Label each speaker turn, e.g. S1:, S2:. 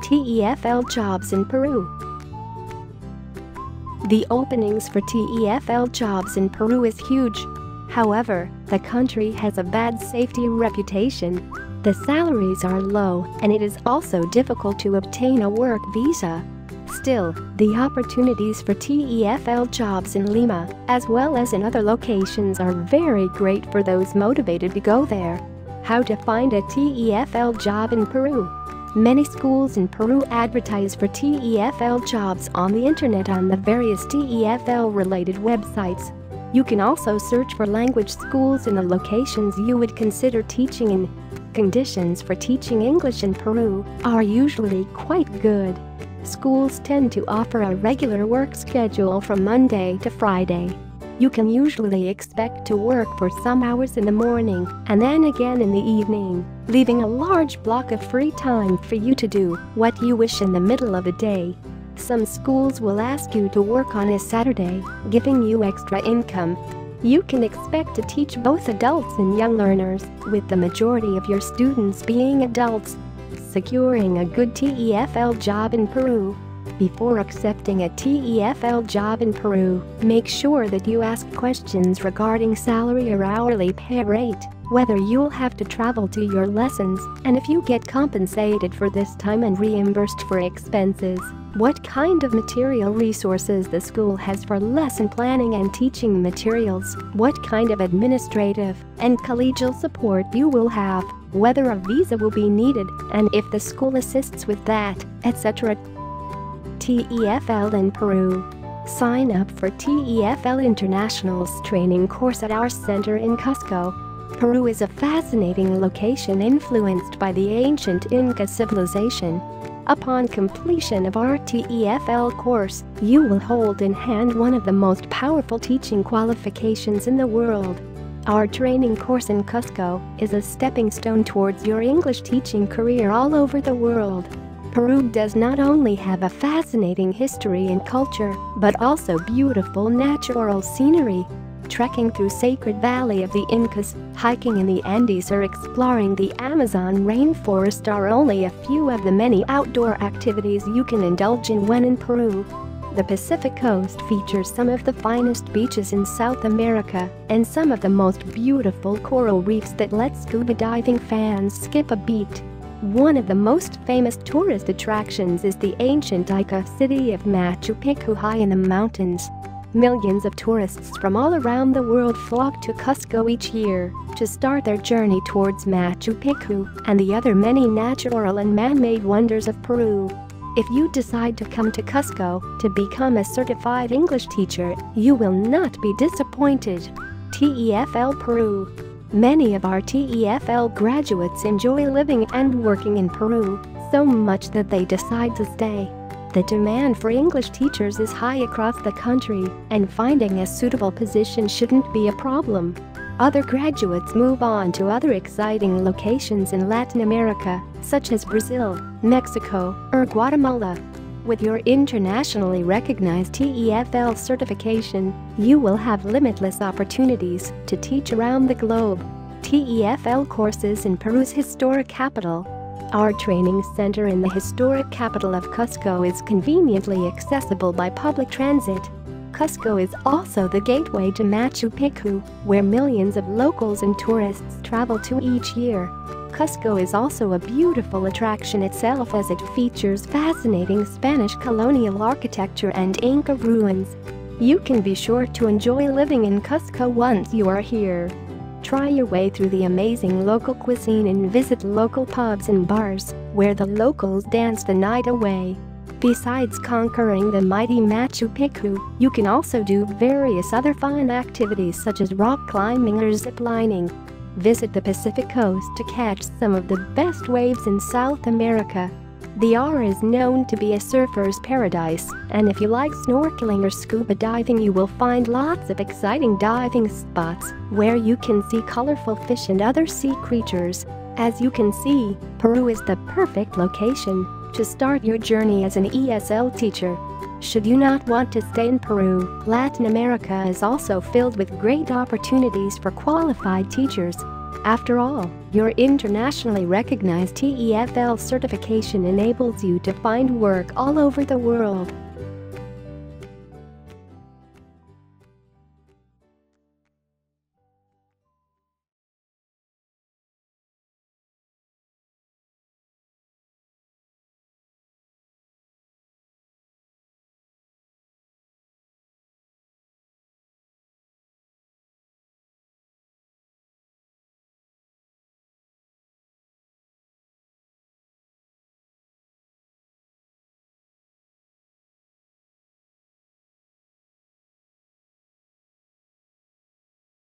S1: TEFL jobs in Peru. The openings for TEFL jobs in Peru is huge. However, the country has a bad safety reputation. The salaries are low and it is also difficult to obtain a work visa. Still, the opportunities for TEFL jobs in Lima, as well as in other locations, are very great for those motivated to go there. How to find a TEFL job in Peru? Many schools in Peru advertise for TEFL jobs on the internet on the various TEFL-related websites. You can also search for language schools in the locations you would consider teaching in. Conditions for teaching English in Peru are usually quite good. Schools tend to offer a regular work schedule from Monday to Friday. You can usually expect to work for some hours in the morning and then again in the evening, leaving a large block of free time for you to do what you wish in the middle of the day. Some schools will ask you to work on a Saturday, giving you extra income. You can expect to teach both adults and young learners, with the majority of your students being adults. Securing a good TEFL job in Peru. Before accepting a TEFL job in Peru, make sure that you ask questions regarding salary or hourly pay rate, whether you'll have to travel to your lessons, and if you get compensated for this time and reimbursed for expenses, what kind of material resources the school has for lesson planning and teaching materials, what kind of administrative and collegial support you will have, whether a visa will be needed, and if the school assists with that, etc. TEFL in Peru. Sign up for TEFL International's training course at our center in Cusco. Peru is a fascinating location influenced by the ancient Inca civilization. Upon completion of our TEFL course, you will hold in hand one of the most powerful teaching qualifications in the world. Our training course in Cusco is a stepping stone towards your English teaching career all over the world. Peru does not only have a fascinating history and culture, but also beautiful natural scenery. Trekking through Sacred Valley of the Incas, hiking in the Andes, or exploring the Amazon rainforest are only a few of the many outdoor activities you can indulge in when in Peru. The Pacific Coast features some of the finest beaches in South America and some of the most beautiful coral reefs that let scuba diving fans skip a beat. One of the most famous tourist attractions is the ancient Inca city of Machu Picchu high in the mountains. Millions of tourists from all around the world flock to Cusco each year to start their journey towards Machu Picchu and the other many natural and man-made wonders of Peru. If you decide to come to Cusco to become a certified English teacher, you will not be disappointed. TEFL Peru. Many of our TEFL graduates enjoy living and working in Peru, so much that they decide to stay. The demand for English teachers is high across the country, and finding a suitable position shouldn't be a problem. Other graduates move on to other exciting locations in Latin America, such as Brazil, Mexico, or Guatemala. With your internationally recognized TEFL certification, you will have limitless opportunities to teach around the globe. TEFL courses in Peru's historic capital. Our training center in the historic capital of Cusco is conveniently accessible by public transit. Cusco is also the gateway to Machu Picchu, where millions of locals and tourists travel to each year. Cusco is also a beautiful attraction itself, as it features fascinating Spanish colonial architecture and Inca ruins. You can be sure to enjoy living in Cusco once you are here. Try your way through the amazing local cuisine and visit local pubs and bars, where the locals dance the night away. Besides conquering the mighty Machu Picchu, you can also do various other fun activities such as rock climbing or zip lining. Visit the Pacific Coast to catch some of the best waves in South America. The R is known to be a surfer's paradise, and if you like snorkeling or scuba diving, you will find lots of exciting diving spots where you can see colorful fish and other sea creatures. As you can see, Peru is the perfect location to start your journey as an ESL teacher. Should you not want to stay in Peru, Latin America is also filled with great opportunities for qualified teachers. After all, your internationally recognized TEFL certification enables you to find work all over the world.